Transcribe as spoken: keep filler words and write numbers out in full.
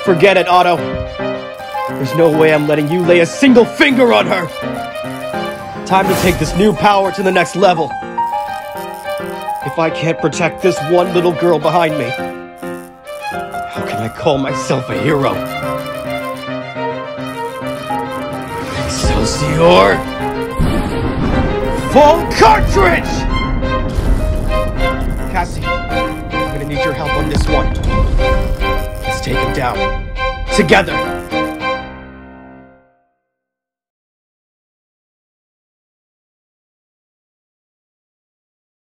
Forget it, Otto. There's no way I'm letting you lay a single finger on her. Time to take this new power to the next level. If I can't protect this one little girl behind me, how can I call myself a hero? Excelsior! Full Cartridge! Cassie, I'm gonna need your help on this one. Let's take him down. Together!